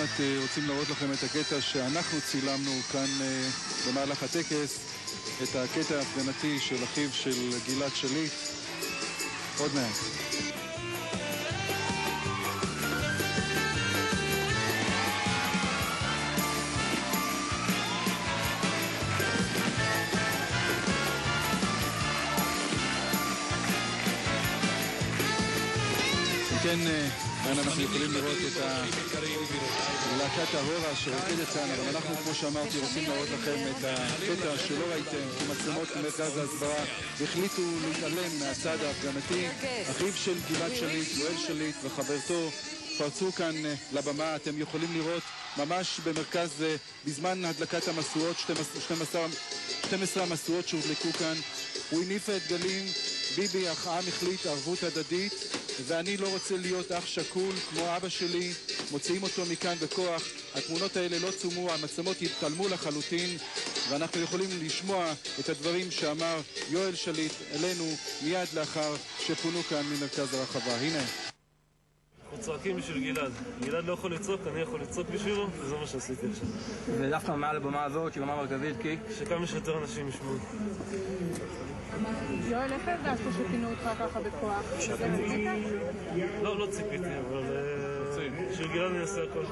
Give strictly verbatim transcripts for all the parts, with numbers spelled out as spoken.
מעט רוצים להראות לכם את הקטע שאנחנו צילמנו כאן במהלך הטקס, את הקטע ההפגנתי של אחיו של גלעד שליט. עוד מעט. כן, כאן אנחנו יכולים לראות את להקת ההורה שרוקדת כאן, אבל אנחנו, כמו שאמרתי, רוצים להראות לכם את הקטע שלא ראיתם, כי מצלמות מרכז ההסברה החליטו להתעלם מהצד ההפגנתי. אחיו של גלעד שליט, יואל שליט וחברתו פרצו כאן לבמה. אתם יכולים לראות ממש במרכז, בזמן הדלקת המשואות, שתים עשרה המשואות שהודלקו כאן, הוא הניף את דגלים ביבי, אך העם החליט, ערבות הדדית, ואני לא רוצה להיות אח שקול כמו אבא שלי. מוציאים אותו מכאן בכוח. התמונות האלה לא צומו, המצלמות התעלמו לחלוטין, ואנחנו יכולים לשמוע את הדברים שאמר יואל שליט אלינו מיד לאחר שפונו כאן ממרכז הרחבה. הנה. אנחנו צועקים בשביל גלעד. גלעד לא יכול לצעוק, אני יכול לצעוק בשבילו, וזה מה שעשיתי עכשיו. ודווקא מעל הבמה הזאת, שהיא במה מרכזית, כי? שכמה שיותר אנשים ישמעו. יואל, איך הרגשת שפינו אותך ככה בכוח? לא, לא ציפיתי, אבל בשביל גלעד אני אעשה הכל.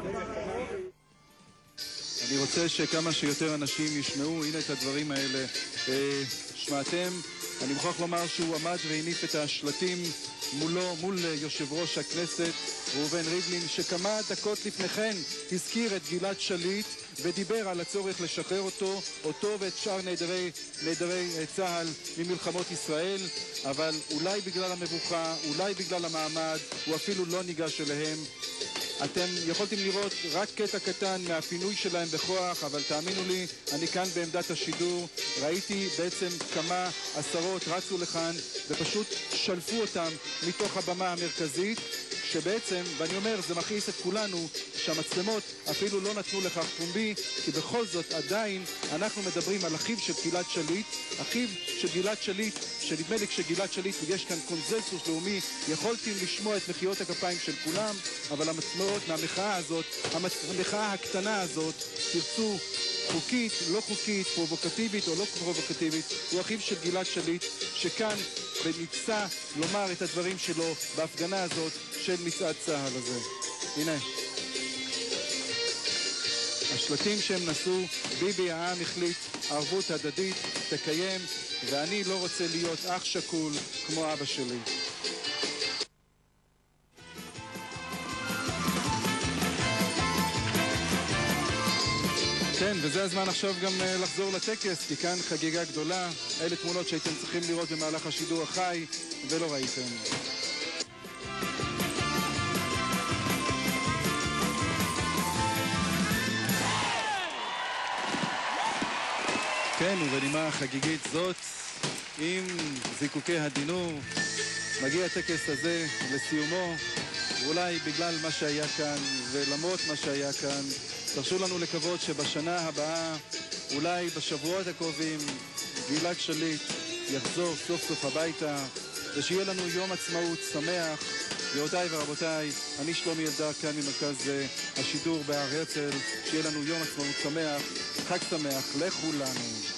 אני רוצה שכמה שיותר אנשים ישמעו, הנה את הדברים האלה. שמעתם, אני מוכרח לומר שהוא עמד והניף את השלטים מולו, מול יושב ראש הכנסת ראובן ריבלין, שכמה דקות לפניכן הזכיר את גלעד שליט ודיבר על הצורך לשחרר אותו, אותו ואת שאר נעדרי, נעדרי צה"ל ממלחמות ישראל, אבל אולי בגלל המבוכה, אולי בגלל המעמד, הוא אפילו לא ניגש אליהם. אתם יכולתם לראות רק קטע קטן מהפינוי שלהם בכוח, אבל תאמינו לי, אני כאן בעמדת השידור, ראיתי בעצם כמה עשרות רצו לכאן ופשוט שלפו אותם מתוך הבמה המרכזית, שבעצם, ואני אומר, זה מכעיס את כולנו, שהמצלמות אפילו לא נתנו לכך פומבי, כי בכל זאת עדיין אנחנו מדברים על אחיו של גלעד שליט, אחיו של גלעד שליט, שנדמה לי כשגלעד שליט יש כאן קונזנזוס לאומי, יכולתם לשמוע את מחיאות הכפיים של כולם, אבל המצלמות מהמחאה הזאת, המחאה הקטנה הזאת, תרצו חוקית, לא חוקית, פרובוקטיבית או לא פרובוקטיבית, הוא אחיו של גלעד שליט, שכאן וניסה לומר את הדברים שלו בהפגנה הזאת של מצעד צה"ל הזה. הנה. השלטים שהם נשאו, ביבי העם החליט, ערבות הדדית תקיים, ואני לא רוצה להיות אח שקול כמו אבא שלי. כן, וזה הזמן עכשיו גם לחזור לטקס, כי כאן חגיגה גדולה. אלה תמונות שהייתם צריכים לראות במהלך השידור החי ולא ראיתם. כן, ובנימה חגיגית זאת, עם זיקוקי הדינור, מגיע הטקס הזה לסיומו, ואולי בגלל מה שהיה כאן ולמרות מה שהיה כאן, תרשו לנו לקוות שבשנה הבאה, אולי בשבועות הקרובים, גלעד שליט יחזור סוף סוף הביתה, ושיהיה לנו יום עצמאות שמח. גבירותיי ורבותיי, אני שלומי אלדר כאן ממרכז השידור בהר הרצל, שיהיה לנו יום עצמאות שמח, חג שמח לכולנו.